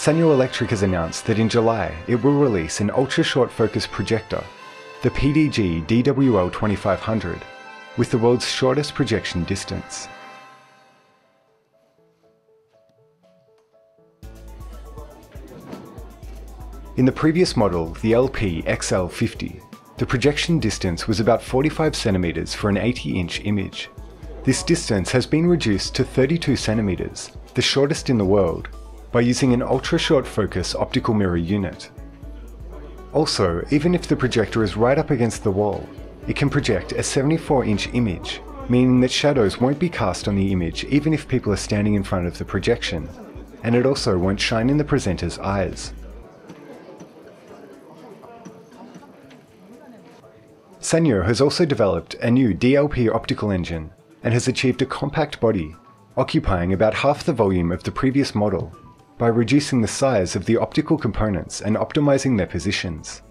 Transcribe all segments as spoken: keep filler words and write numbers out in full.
Sanyo Electric has announced that in July it will release an ultra-short focus projector, the P D G D W L twenty-five hundred, with the world's shortest projection distance. In the previous model, the L P X L fifty, the projection distance was about forty-five centimeters for an eighty inch image. This distance has been reduced to thirty-two centimeters, the shortest in the world, by using an ultra-short focus optical mirror unit. Also, even if the projector is right up against the wall, it can project a seventy-four inch image, meaning that shadows won't be cast on the image even if people are standing in front of the projection, and it also won't shine in the presenter's eyes. Sanyo has also developed a new D L P optical engine and has achieved a compact body, occupying about half the volume of the previous model, by reducing the size of the optical components and optimizing their positions.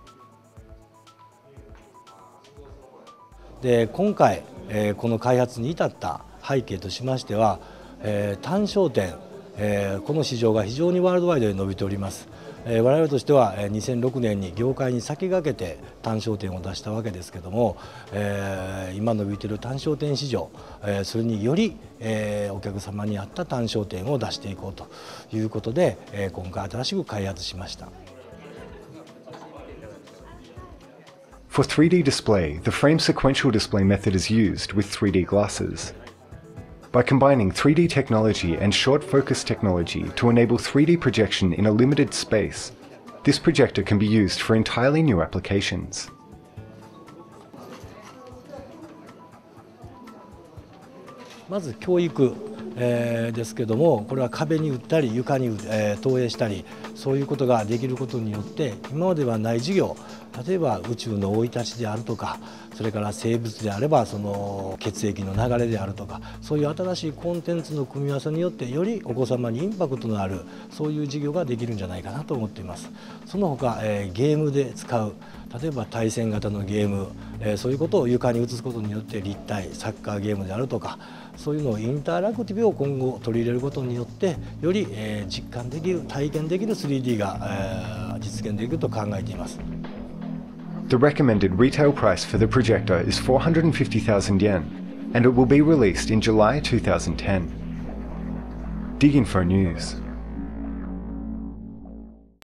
で、今回、えー、この開発に至った背景としましては、えー、単焦点、えー、この市場が非常にワールドワイドで伸びております。えー、我々としてはにせんろくねんに業界に先駆けて単焦点を出したわけですけども、えー、今伸びている単焦点市場、えー、それにより、えー、お客様に合った単焦点を出していこうということで、えー、今回新しく開発しました。 For three D display, the frame sequential display method is used with three D glasses. By combining three D technology and short focus technology to enable three D projection in a limited space, this projector can be used for entirely new applications. まず教育、えー、ですけども、これは壁に打ったり床に、えー、投影したり、そういうことができることによって今まではない授業、例えば宇宙の生い立ちであるとか、それから生物であればその血液の流れであるとか、そういう新しいコンテンツの組み合わせによってよりお子様にインパクトのあるそういう授業ができるんじゃないかなと思っています。その他、えー、ゲームで使う、例えば対戦型のゲーム、えー、そういうことを床に移すことによって立体サッカーゲームであるとか、そういうのをインタラクティブを今後取り入れることによってより、えー、実感できる体験できる スリーディー が、えー、実現できると考えています。 The recommended retail price for the projector is four hundred fifty thousand yen, and it will be released in July two thousand ten. DigInfo News.